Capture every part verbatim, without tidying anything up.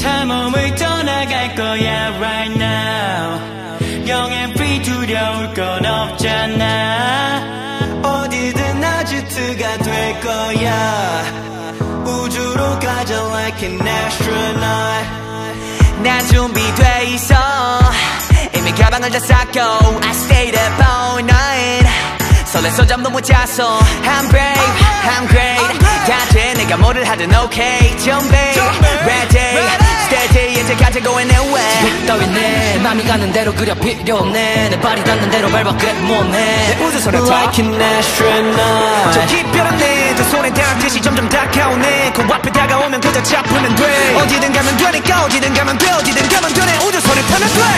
다 몸을 떠나갈 거야 right now. 영앤 free 두려울 건 없잖아. 어디든 아지트가 될 거야. 우주로 가자 like an astronaut. 난 준비돼 있어. 이미 가방을 다 쌌고 I stayed up all night. 설레서 잠도 못 잤어. I'm brave, I'm great. 다 돼 내가 뭐를 하든 okay. 준비, ready, steady. 이제 가자고 내 way. 지금 따윈 내 맘이 가는 대로 그려 필요 없네. 내 발이 닿는 대로 밟아 그래 못내. 내 우주선을 like an astronaut. 저 기별은 내 두 손에 닿듯이 점점 다가오네. 그 앞에 다가오면 그저 잡으면 돼. 어디든 가면 되니까 어디든 가면 돼. 어디든 가면 돼. 내 우주선을 타면 돼.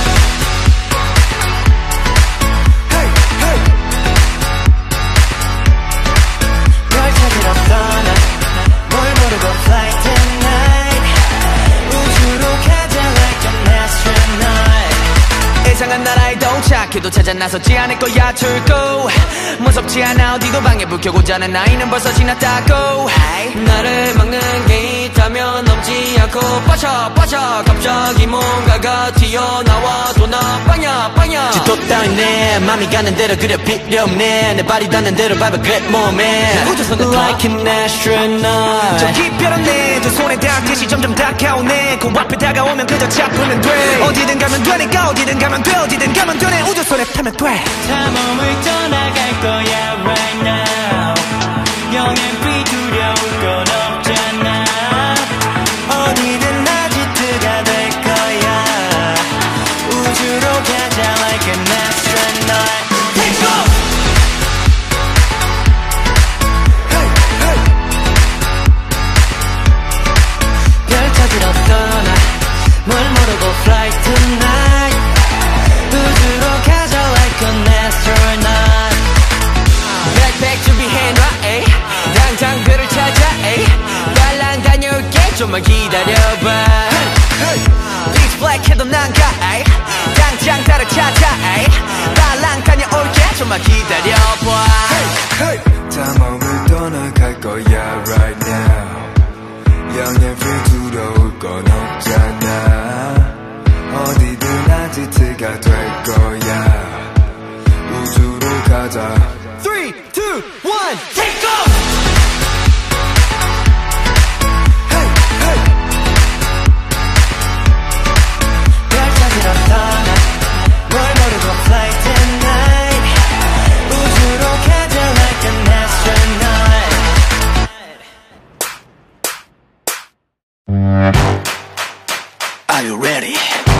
이상한 나라에 도착해도 찾아 나서지 않을 거야 출구. 무섭지 않아 어디도 방에 불 켜고 자는 나이는 벌써 지났다고. 나를 막는 게 있다면 넘지 않고 빠져 빠져. 갑자기 뭔가가 튀어나와 또 나 빵야 빵야. 지도 따윈 내 맘이 가는 대로 그려 필요 없네. 내 발이 닿는 대로 밟아 그래 몸에. 우주선을 like an astronaut. 저 기별은 내 두 손에 닿듯이 점점 다가오네. 그 앞에 다가오면 그저 잡으면 돼. 어디든 가면 되니까 어디든 가면 돼. 어디든 가면 돼. 내 우주선에 타면 돼. 다 몸을 떠나갈 거야 right now. 영앤 free 두려울 건 없잖아. 어디든 아지트가 될 거야. 우주로 가자 like an astronaut. Take off! Hey, hey. 별 찾으러 떠나 뭘 모르고 fly tonight. 우주로 가자 like an astronaut. 백팩 준비해놔 에이. 당장 그를 찾아 에이. 달랑 다녀올게 좀만 기다려봐. It's black 해도 난 가 에이. 당장 나를 찾아 에이. 달랑 다녀올게 좀만 기다려봐. 다 몸을 떠나갈 거야 right now. 영앤 free 두려울 건 없잖아. 어디든 아지트가 될 거야. 우주로 가자. three, two, one, Take off! Hey, hey. 별 찾으러 떠나 뭘 모르고 fly tonight. 우주로 가자 like an astronaut. Are you ready?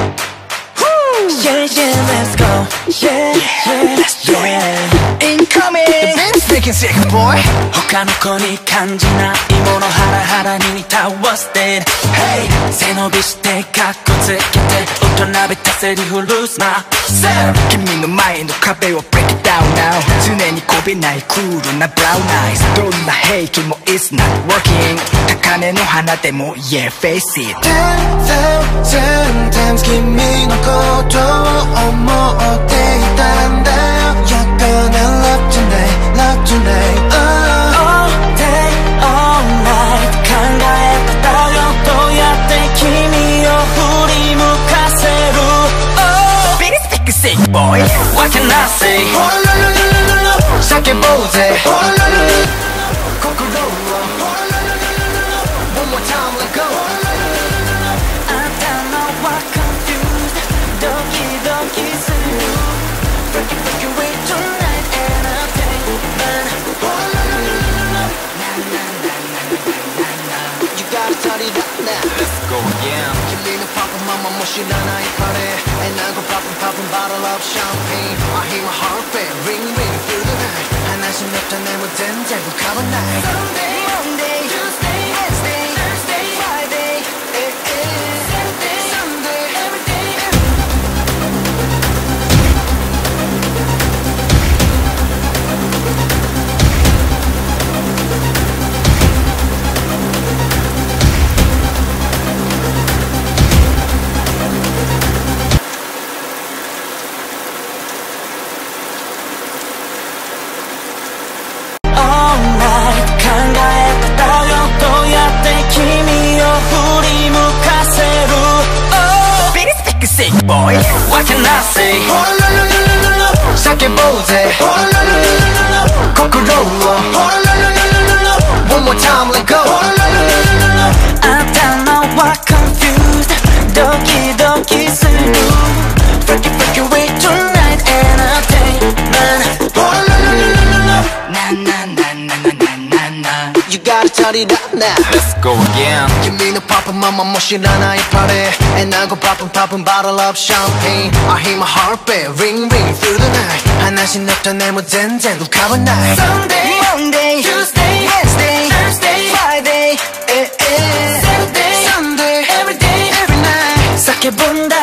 Yeah, yeah, let's go. Yeah, yeah, let's do it. Incoming! Speaking sick boy. 他の子に感じないものハラハラに倒してる Hey 背伸びしてカッコつけて大人びたセリフルースな君の前の壁を break it down now 常にこびないクールなブラウンアイズどんな兵器も it's not working 高嶺の花でも yeah face it ten thousand times 君のことを思っていたんだよ약간의 love tonight love tonight All day all night考えてたよどうやって君を振り向かせる Oh Big stick sick boy What can I say 叫ぼうぜ心を One more time let go 頭は confused ドキドキする Break it break it wait tonight and I'll take mine You gotta turn it up now Let's go again 君のパパママも知らない彼 And I go poppin' poppin' bottle of champagne I hear my heart beat ring ring through the night 하나씩 몇 잔 내면 된 잘 불가만 night Sunday, Monday, Tuesday, Wednesday, Thursday, Friday eh, eh. Saturday, Sunday, every day All night What can I say? 시작해보자 거꾸로 One more time, let go 아담아와 confused 도끼도끼 슬루 Freaky freaky way tonight entertainment 나나나나나나나 You gotta turn it up now Let's go again. Give me the poppin' mama 멋이라나 이 party 애나고 poppin' poppin' bottle of champagne I hear my heart beat ring ring through the night 하나씩 냅다 내 무대는 룩하고 night Sunday, Monday, Tuesday, Wednesday, Thursday, Friday, eh, eh. Saturday, Sunday, every day, every night 싹해본다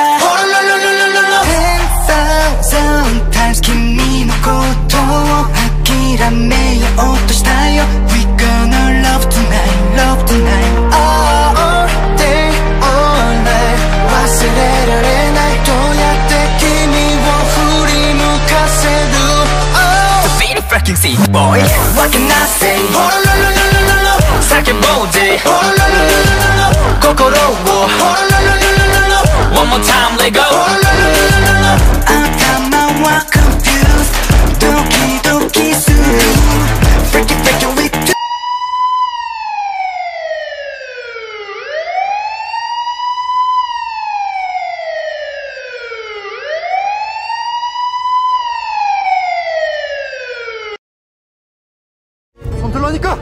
항상 sometimes君のことを諦めようとしたよ We gonna love tonight, love tonight All day, all night忘れられないどうやって君を振り向かせる Oh The beat fucking see boy. What can I say? 싹해보지. 거꾸로 One more time, let go. 아담아와 confused 도끼도끼 슬루 Freaky freaky with two 손 들라니까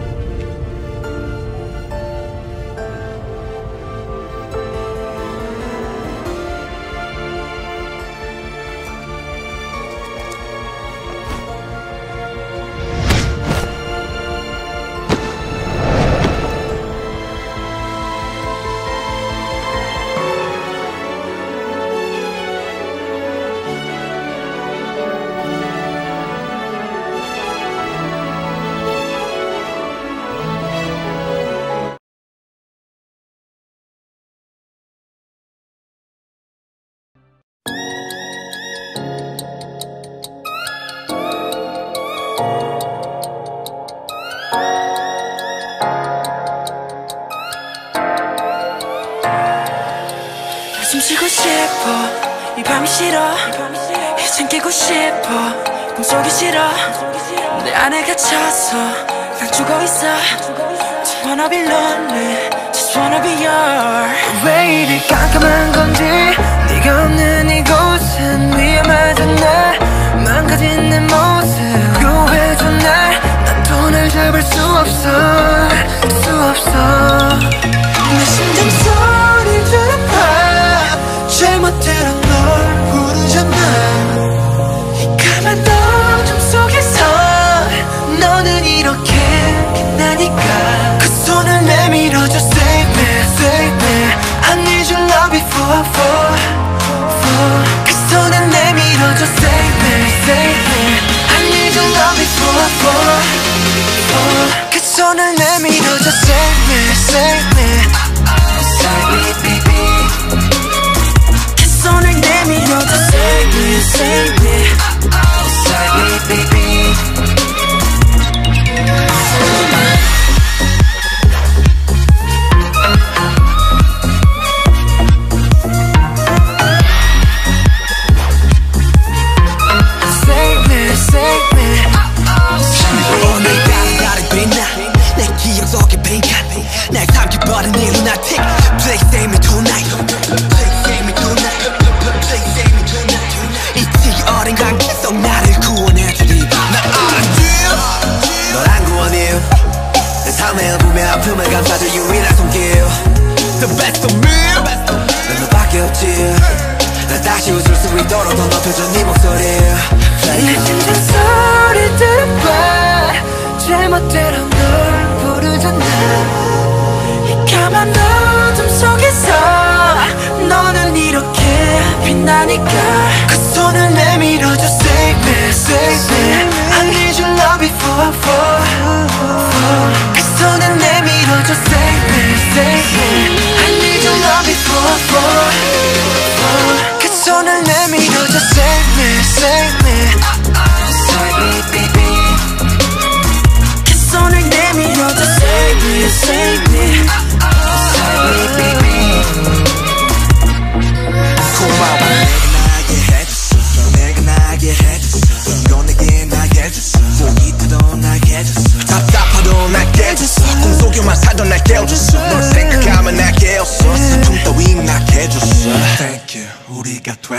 숨 쉬고 싶어 이 밤이 싫어 이젠 깨고 싶어 꿈속이 싫어 내 안에 갇혀서 난 죽어있어 Just wanna be lonely Just wanna be yours 왜 이리 깜깜한 건지 네가 없는 이곳은 위험하잖아 망가진 내 모습 구해줘 날 난 돈을 잡을 수 없어 수 없어 내 심장 소리 들어봐 잘못대로 널 부르잖아 이 까만 어둠 속에서 너는 이렇게 빛나니까 그 손을 내밀어줘 Save me, save me I need your love before, for, for 그 손을 내밀어줘 Save me, save me I need your love before, for, for 그 손을 내밀어줘 Save me, save me Save me, baby 손을 내밀어줘 Save me, save me Save me, baby Save me Save me, save me 오늘 밤 나를 빛나 내 기억 속에 빈칸 날 삼켜버린 이 lunatic Please save me tonight Please save me tonight Please save me tonight 잊지 어린 감기 속 나를 구원해주리 나 알았지 널 안 구원해 내 삶의 부면 아픔을 감싸줄 유일한 손길 The best of me 난 너밖에 없지 나 다시 웃을 수 있도록 더 높여줘 네 목소리 내 심장 소리 들어봐 제멋대로 널 부르잖아 이 까만 어둠 속에서 너는 이렇게 빛나니까 그 손을 내밀어줘 Save me, save me I need your love before, for, for 그 손을 내밀어줘 Save me, save me I need your love before, for, for 그 손을 내밀어줘 Save me, save me Save me, baby 그 손을 내밀어줘 Save me, save me Save me, baby 고마워 나에게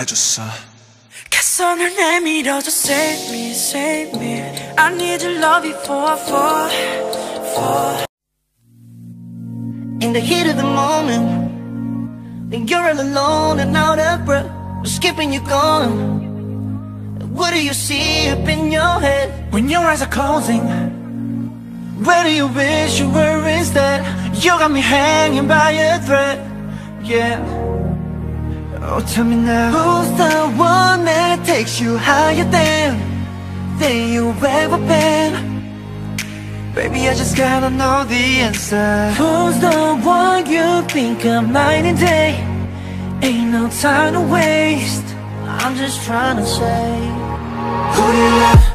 느껴졌어. 손을 내밀어줘 save me, save me I need your love before I fall, fall In the heat of the moment when you're all alone and out of breath, skipping you gone. What do you see up in your head? When your eyes are closing, where do you wish you were instead? You got me hanging by a thread, yeah. Oh, tell me now, who's the one that takes you higher than than you ever been? Baby, I just gotta know the answer. Who's the one you think of night and day? Ain't no time to waste. I'm just trying to say, who do you love?